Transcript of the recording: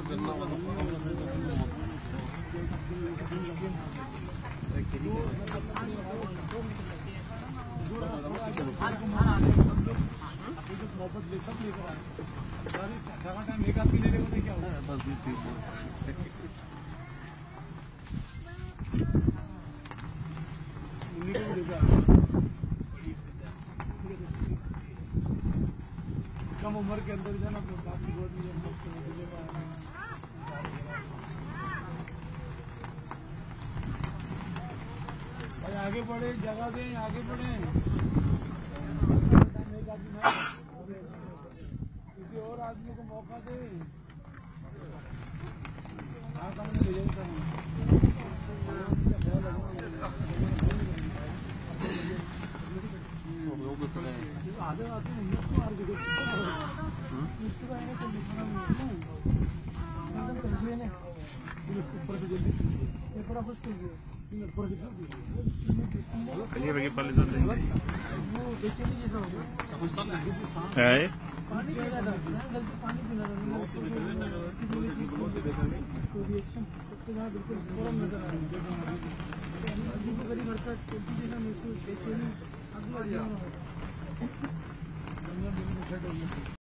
कम उम्र के अंदर जाना काफी बहुत आगे बढ़े, जगह दें, आगे बढ़े। किसी और आदमी को मौका दे। हाँ सामने ले जाए आगे आते हैं बिल्कुल